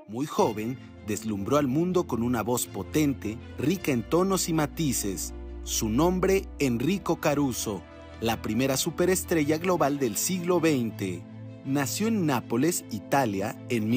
Muy joven, deslumbró al mundo con una voz potente, rica en tonos y matices. Su nombre, Enrico Caruso, la primera superestrella global del siglo XX. Nació en Nápoles, Italia, en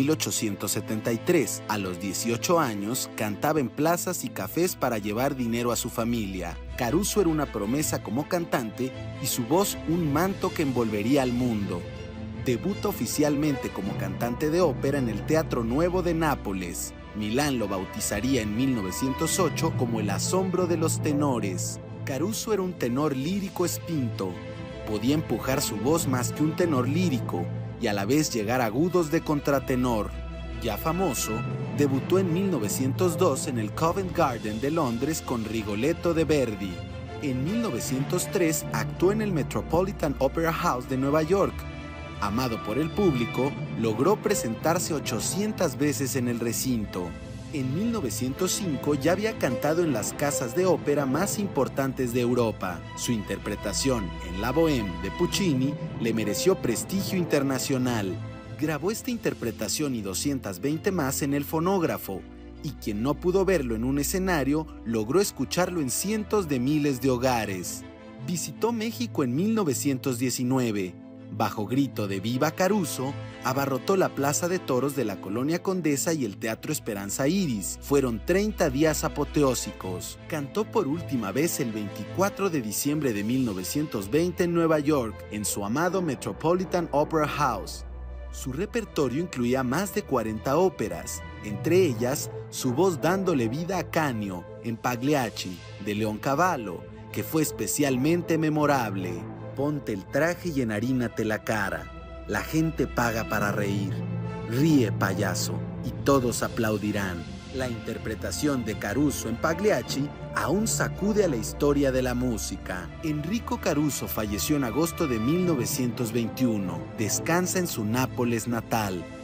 1873. A los 18 años, cantaba en plazas y cafés para llevar dinero a su familia. Caruso era una promesa como cantante y su voz un manto que envolvería al mundo. Debuta oficialmente como cantante de ópera en el Teatro Nuevo de Nápoles. Milán lo bautizaría en 1908 como el asombro de los tenores. Caruso era un tenor lírico espinto. Podía empujar su voz más que un tenor lírico y a la vez llegar a agudos de contratenor. Ya famoso, debutó en 1902 en el Covent Garden de Londres con Rigoletto de Verdi. En 1903 actuó en el Metropolitan Opera House de Nueva York. Amado por el público, logró presentarse 800 veces en el recinto. En 1905 ya había cantado en las casas de ópera más importantes de Europa. Su interpretación en La Bohème de Puccini le mereció prestigio internacional. Grabó esta interpretación y 220 más en el fonógrafo, y quien no pudo verlo en un escenario logró escucharlo en cientos de miles de hogares. Visitó México en 1919. Bajo grito de ¡Viva Caruso!, abarrotó la Plaza de Toros de la Colonia Condesa y el Teatro Esperanza Iris. Fueron 30 días apoteósicos. Cantó por última vez el 24 de diciembre de 1920 en Nueva York, en su amado Metropolitan Opera House. Su repertorio incluía más de 40 óperas, entre ellas su voz dándole vida a Canio en Pagliacci, de Leoncavallo, que fue especialmente memorable. Ponte el traje y enharínate la cara. La gente paga para reír. Ríe, payaso, y todos aplaudirán. La interpretación de Caruso en Pagliacci aún sacude a la historia de la música. Enrico Caruso falleció en agosto de 1921. Descansa en su Nápoles natal.